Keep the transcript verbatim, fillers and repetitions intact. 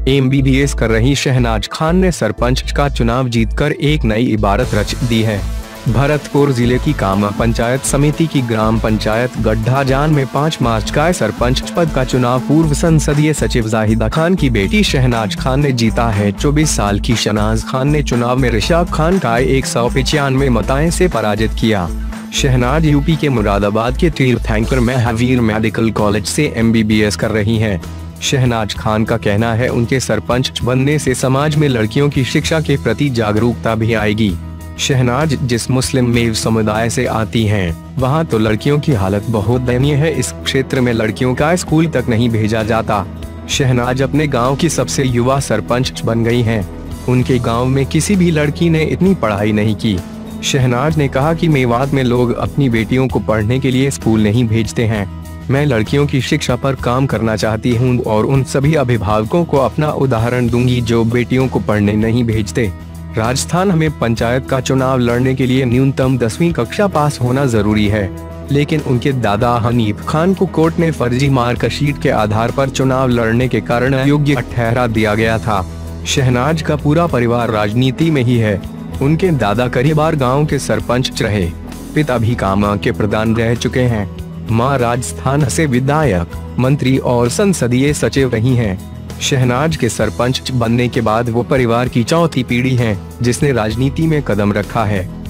M B B S कर रही शहनाज खान ने सरपंच का चुनाव जीतकर एक नई इबारत रच दी है। भरतपुर जिले की कामा पंचायत समिति की ग्राम पंचायत गड्ढा जान में पाँच मार्च का सरपंच पद का चुनाव पूर्व संसदीय सचिव जाहिदा खान की बेटी शहनाज खान ने जीता है। चौबीस साल की शहनाज खान ने चुनाव में रिशाद खान का एक सौ पिचानवे मताएं से पराजित किया। शहनाज यूपी के मुरादाबाद के तीर्थंकर महावीर मेडिकल कॉलेज से एम बी बी एस कर रही हैं। शहनाज खान का कहना है उनके सरपंच बनने से समाज में लड़कियों की शिक्षा के प्रति जागरूकता भी आएगी। शहनाज जिस मुस्लिम मेव समुदाय से आती हैं, वहां तो लड़कियों की हालत बहुत दयनीय है। इस क्षेत्र में लड़कियों का स्कूल तक नहीं भेजा जाता। शहनाज अपने गांव की सबसे युवा सरपंच बन गई हैं। उनके गांव में किसी भी लड़की ने इतनी पढ़ाई नहीं की। शहनाज ने कहा कि मेवात में लोग अपनी बेटियों को पढ़ने के लिए स्कूल नहीं भेजते हैं। मैं लड़कियों की शिक्षा पर काम करना चाहती हूं और उन सभी अभिभावकों को अपना उदाहरण दूंगी जो बेटियों को पढ़ने नहीं भेजते। राजस्थान में पंचायत का चुनाव लड़ने के लिए न्यूनतम दसवीं कक्षा पास होना जरूरी है, लेकिन उनके दादा हनीफ खान को कोर्ट ने फर्जी मार्कशीट के आधार पर चुनाव लड़ने के कारण अयोग्य ठहरा दिया गया था। शहनाज का पूरा परिवार राजनीति में ही है। उनके दादा कई बार गाँव के सरपंच रहे, पिता भी कामा के प्रधान रह चुके हैं। मां राजस्थान से विधायक, मंत्री और संसदीय सचिव रही हैं। शहनाज के सरपंच बनने के बाद वो परिवार की चौथी पीढ़ी हैं जिसने राजनीति में कदम रखा है।